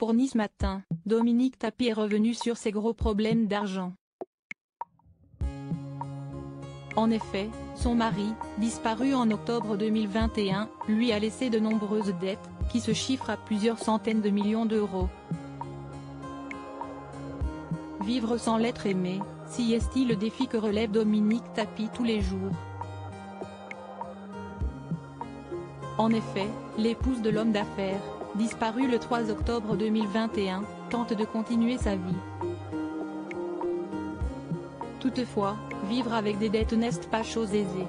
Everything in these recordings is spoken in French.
Pour Nice Matin, Dominique Tapie est revenu sur ses gros problèmes d'argent. En effet, son mari, disparu en octobre 2021, lui a laissé de nombreuses dettes, qui se chiffrent à plusieurs centaines de millions d'euros. Vivre sans l'être aimé, si est-il le défi que relève Dominique Tapie tous les jours. En effet, l'épouse de l'homme d'affaires, disparu le 3 octobre 2021, tente de continuer sa vie. Toutefois, vivre avec des dettes n'est pas chose aisée.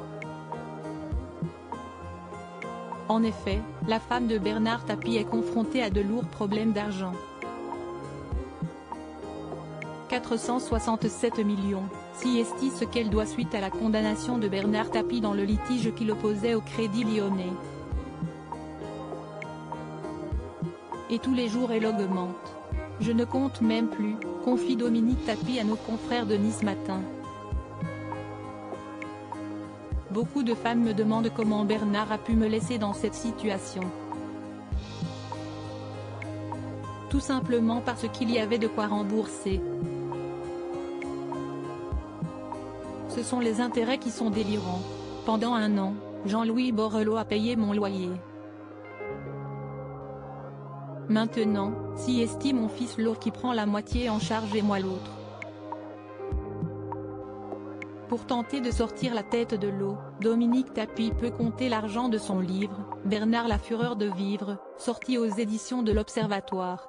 En effet, la femme de Bernard Tapie est confrontée à de lourds problèmes d'argent. 467 millions, si est ce qu'elle doit suite à la condamnation de Bernard Tapie dans le litige qui l'opposait au Crédit Lyonnais. Et tous les jours elle augmente. Je ne compte même plus, confie Dominique Tapie à nos confrères de Nice Matin. Beaucoup de femmes me demandent comment Bernard a pu me laisser dans cette situation. Tout simplement parce qu'il y avait de quoi rembourser. Ce sont les intérêts qui sont délirants. Pendant 1 an, Jean-Louis Borrelot a payé mon loyer. Maintenant, si est mon fils lourd qui prend la moitié en charge et moi l'autre. Pour tenter de sortir la tête de l'eau, Dominique Tapie peut compter l'argent de son livre, Bernard la fureur de vivre, sorti aux éditions de l'Observatoire.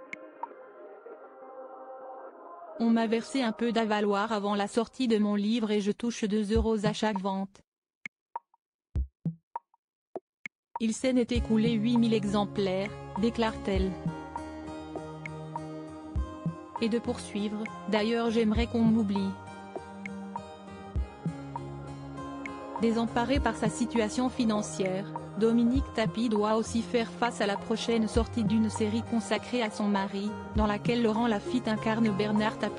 On m'a versé un peu d'avaloir avant la sortie de mon livre et je touche 2 € à chaque vente. Il s'en est écoulé 8000 exemplaires, déclare-t-elle. Et de poursuivre, d'ailleurs j'aimerais qu'on m'oublie. Désemparé par sa situation financière, Dominique Tapie doit aussi faire face à la prochaine sortie d'une série consacrée à son mari, dans laquelle Laurent Lafitte incarne Bernard Tapie.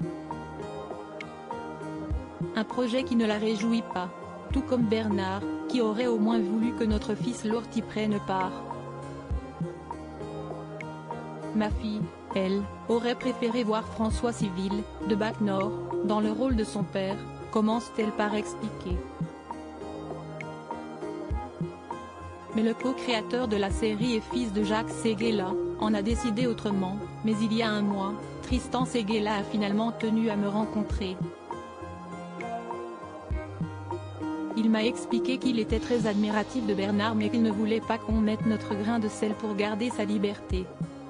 Un projet qui ne la réjouit pas. Tout comme Bernard, qui aurait au moins voulu que notre fils Lourd y prenne part. Ma fille, elle, aurait préféré voir François Civil, de Bac Nord, dans le rôle de son père, commence-t-elle par expliquer. Mais le co-créateur de la série et fils de Jacques Séguéla, en a décidé autrement, mais il y a 1 mois, Tristan Séguéla a finalement tenu à me rencontrer. Il m'a expliqué qu'il était très admiratif de Bernard mais qu'il ne voulait pas qu'on mette notre grain de sel pour garder sa liberté.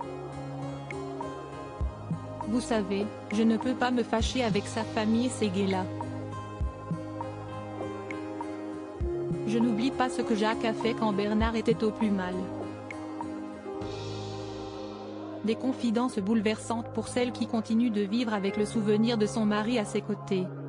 Vous savez, je ne peux pas me fâcher avec sa famille Séguéla. Je n'oublie pas ce que Jacques a fait quand Bernard était au plus mal. Des confidences bouleversantes pour celle qui continue de vivre avec le souvenir de son mari à ses côtés.